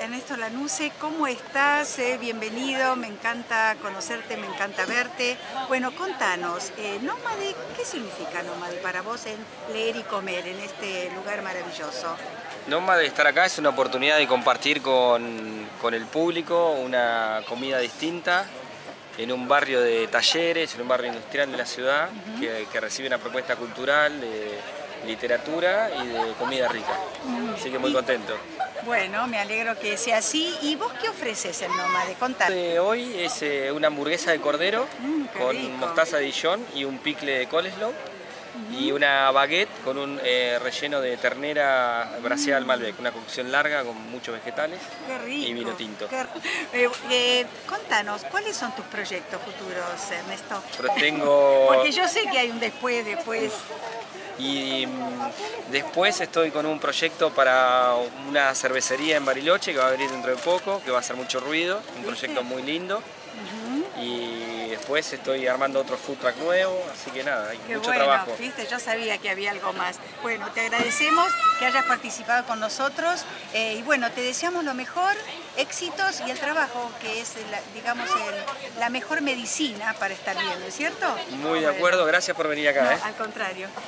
Ernesto Lanusse, ¿cómo estás? Bienvenido, me encanta conocerte, me encanta verte. Bueno, contanos, nómade, ¿qué significa nómade para vos en leer y comer en este lugar maravilloso? Nómade, estar acá es una oportunidad de compartir con el público una comida distinta en un barrio de Talleres, en un barrio industrial de la ciudad, que recibe una propuesta cultural, de literatura y de comida rica. Así que muy contento. Bueno, me alegro que sea así. ¿Y vos qué ofreces en nómade? Contame. Hoy es una hamburguesa de cordero Qué con rico. mostaza de Dijon y un picle de coleslaw. Y una baguette con un relleno de ternera braseada al Malbec, una cocción larga con muchos vegetales. Qué rico. Y vino tinto. Contanos, ¿cuáles son tus proyectos futuros, Ernesto? Tengo... Porque yo sé que hay un después. Y después estoy con un proyecto para una cervecería en Bariloche que va a abrir dentro de poco, que va a hacer mucho ruido, un proyecto muy lindo. Y después estoy armando otro food truck nuevo, así que nada, hay mucho trabajo. ¿Viste? Yo sabía que había algo más. Bueno, te agradecemos que hayas participado con nosotros y bueno, te deseamos lo mejor, éxitos y el trabajo, que es, digamos, la mejor medicina para estar bien, ¿no es cierto? Muy de acuerdo, gracias por venir acá. No, al contrario.